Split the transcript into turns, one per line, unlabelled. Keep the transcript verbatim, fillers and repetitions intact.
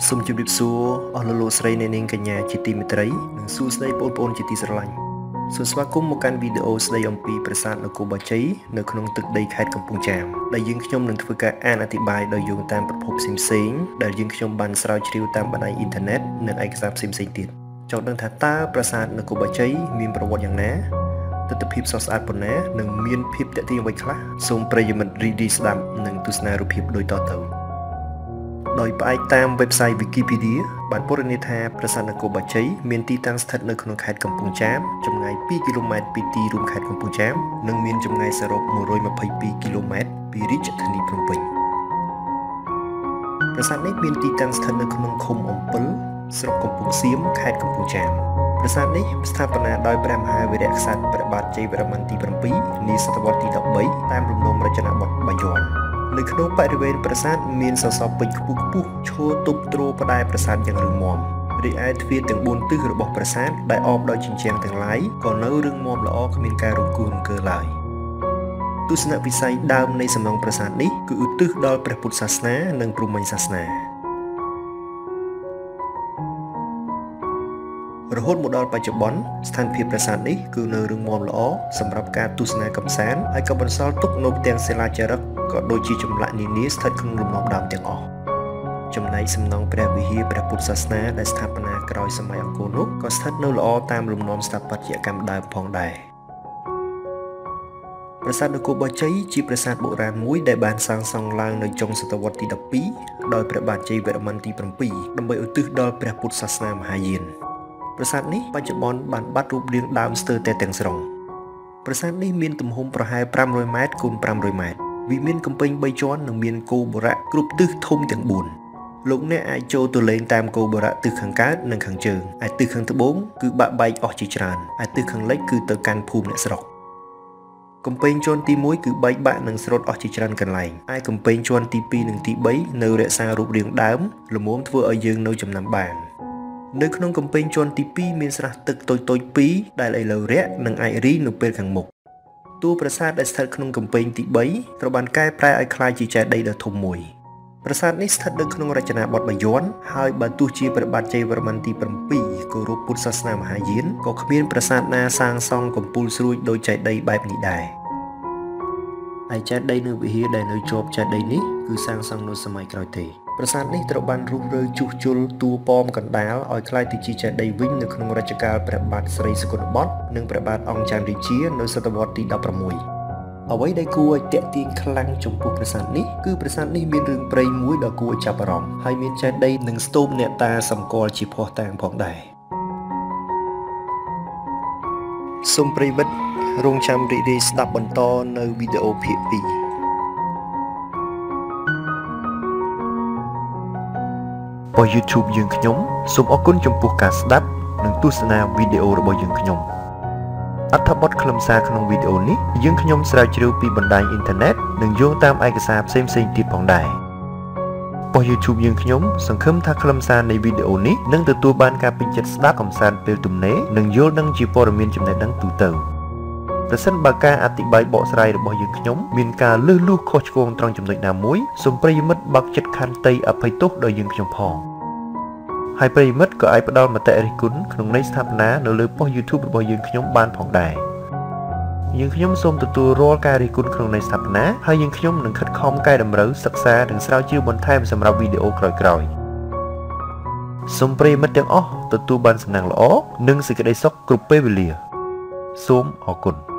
Sum chụp xua ở lô lô sấy nên nên cả nhà chỉ tìm một đấy, nâng xua sấy bồn bồn chỉ tìm sờ lạnh. Xuân sва cung một căn video sấy om pi prasad ở cô bà cháy, nơi khung thực đầy khai cầm pung chạm. Đại dương nhom nâng thực cả an ati bài đại dùng tam bật hộp sim xính, đại dương nhom ban sao chiếu tam bản ảnh internet nên ai sắp sim xính tiệt. Trong đằng thà ta prasad ở cô bà cháy, miền bờ vọtយ៉ាងណា ទិដ្ឋភាពសស្អាតប៉ុណ្ណានិងមានភាពតាក់ទាញអ្វីខ្លះសូមប្រិយមិត្តរីឌីស្ដាប់និងទស្សនារូបភាពដូចតទៅដោយផ្អែកតាម website Wikipedia បានពណ៌នាថាប្រាសាទនគរបាជ័យមានទីតាំងស្ថិតនៅក្នុងខេត្តកំពង់ចាមចម្ងាយពីរគីឡូម៉ែត្រពីទីរួមខេត្តកំពង់ចាមនិងមានចម្ងាយសរុបមួយរយម្ភៃពីរគីឡូម៉ែត្រពីរាជធានីភ្នំពេញប្រាសាទនេះមានទីតាំងស្ថិតនៅក្នុងឃុំអំពិលស្រុកកំពង់សៀមខេត្តកំពង់ចាមប្រាសាទនេះស្ថាបនាដោយព្រះមហាវីរក្សត្រព្រះបាទជ័យវរ្ម័នទី7នាសតវត្សទី13តាមលំនាំរចនាបថបាយ័ននៅក្នុងបរិវេណប្រាសាទមានសសរពេជ្រខ្ពស់ខ្ពស់ឈរទប់ទ្រផ្តែរប្រាសាទយ៉ាងរឹងមាំរីឯទ្វារទាំងបួនទិសរបស់ប្រាសាទដែលអបដោយជញ្ជាំងទាំងឡាយក៏នៅរឹងមាំល្អគ្មានការរង្គោះរង្គើឡើយទស្សនវិស័យដើមនៃសំណង់ប្រាសាទនេះគឺឧទ្ទិសដល់ព្រះពុទ្ធសាសនានិងព្រហ្មញ្ញសាសនារហូតមកដល់បច្ចុប្បន្នស្ថានភាពប្រាសាទនេះគឺនៅរឹងមាំល្អសម្រាប់ការទស្សនាកម្សាន្តហើយក៏បន្សល់ទុកនូវផ្ទាំងសិលាចារឹកក៏ដូចជាចម្លាក់នានាស្ថិតក្នុងលំនាំដើមទាំងអស់ចំណែកសំណង់ព្រះវិហារព្រះពុទ្ធសាសនាដែលស្ថាបនាក្រោយសម័យអង្គរនោះក៏ស្ថិតនៅល្អតាមលំនាំស្ថាបត្យកម្មដើមផងដែរប្រាសាទនគរបាជ័យជាប្រាសាទបុរាណមួយដែលបានសាងសង់ឡើងនៅចុងសតវត្សទី12ដោយព្រះបាទជ័យវរ្ម័នទី7ដើម្បីឧទ្ទិសដល់ព្រះពុទ្ធសាសនាមហាយានប្រាសាទនេះបច្ចុប្បន្នបានបាត់រូបរាងដើមស្ទើរតែទាំងស្រុងប្រាសាទនេះមានទំហំប្រហែលប្រាំរយម៉ែត្រគុណប្រាំរយម៉ែត្រវាមានកំពែងបីជាន់និងមានគោបុរៈគ្រប់ទិសធំទាំងបួនលោកអ្នកអាចចូលទៅលេងតាមគោបុរៈទិសខាងកើតនិងខាងជើងឯទិសខាងត្បូងគឺបាក់បែកអស់ជាច្រើនឯទិសខាងលិចគឺទៅកាន់ភូមិអ្នកស្រុកកំពែងជាន់ទី1គឺបែកបាក់និងស្រុតអស់ជាច្រើនកន្លែងឯកំពែងជាន់ទី2និងទី3នៅរក្សារូបរាងដើមល្មមធ្វើឲ្យយើងនៅចំណាំបាននៅក្នុងកំពែងជាន់ទី2មានស្រះទឹកតូចតូចពីរដែលឥឡូវរាក់និងអាចរីនៅពេលខាងមុខតួប្រាសាទដែលស្ថិតក្នុងកំពែងទី3ត្រូវបានកែប្រែឲ្យคล้ายជាចេតិយដ៏ធំមួយប្រាសាទនេះស្ថិតនៅក្នុងរចនាបថបាយ័នហើយបើទោះជាព្រះបាទជ័យវរ្ម័នទី7គោរពពុទ្ធសាសនាមហាយានក៏គ្មានប្រាសាទណាសាងសង់កំពូលស្រួចដោយចេតិយបែបនេះដែរឯចេតិយនៅវិហារដែលនៅជាប់ចេតិយនេះគឺសាងសង់នៅសម័យក្រោយទេប្រាសាទនេះត្រូវបានរុះរើជួសជុលតួប៉មកណ្ដាលឲ្យคล้ายទៅជាចេតិយវិញនៅក្នុងរជ្ជកាលព្រះបាទស្រីសុគន្ធបុត្រនិងព្រះបាទអង្គច័ន្ទរាជានៅសតវត្សទី16អ្វីដែលគួរឲ្យទាក់ទាញខ្លាំងចំពោះប្រាសាទនេះគឺប្រាសាទនេះមានរឿងព្រេងមួយដ៏គួរឲ្យចាប់អារម្មណ៍ហើយមានចេតិយនិងស្ទូបអ្នកតាសម្គាល់ជាភ័ស្តុតាងផងដែរសូមប្រិយមិត្តរងចាំរីករាយស្ដាប់បន្តនៅវីដេអូភាគពីររបស់ YouTube យើងខ្ញុំសូមអរគុណចំពោះការស្ដាប់និងទស្សនាវីដេអូរបស់យើងខ្ញុំអត្ថបទខ្លឹមសារក្នុងវីដេអូនេះយើងខ្ញុំស្រាវជ្រាវពីបណ្ដាញអ៊ីនធឺណិតនិងយោងតាមឯកសារផ្សេងៗទៀតផងដែររបស់ YouTube យើងខ្ញុំសង្ឃឹមថាខ្លឹមសារនៃវីដេអូនេះនឹងទទួលបានការពេញចិត្តស្ដាប់កំសាន្តពេលទំនេរនិងយល់ដឹងជាព័ត៌មានចំណេះដឹងទូទៅប្រសិនបើការអធិប្បាយបកស្រាយរបស់យើងខ្ញុំមានការលឺលួសខុសឆ្គងត្រង់ចំណុចណាមួយសូមប្រិយមិត្តបើកចិត្តខន្តីអភ័យទោសដល់យើងខ្ញុំផងហើយប្រិយមិត្តក៏អាចផ្ដល់មតិរិះគន់ក្នុងន័យស្ថាបនានៅលើប៉ុស្តិ៍ YouTube របស់យើងខ្ញុំបានផងដែរយើងខ្ញុំសូមទទួលរាល់ការរិះគន់ក្នុងន័យស្ថាបនាហើយយើងខ្ញុំនឹងខិតខំកែតម្រូវសិក្សានិងស្រាវជ្រាវបន្ថែមសម្រាប់វីដេអូក្រោយៗសូមប្រិយមិត្តទាំងអស់ទទួលបានសំណាងល្អនិងសេចក្តីសុខគ្រប់ពេលវេលាសូមអរគុណ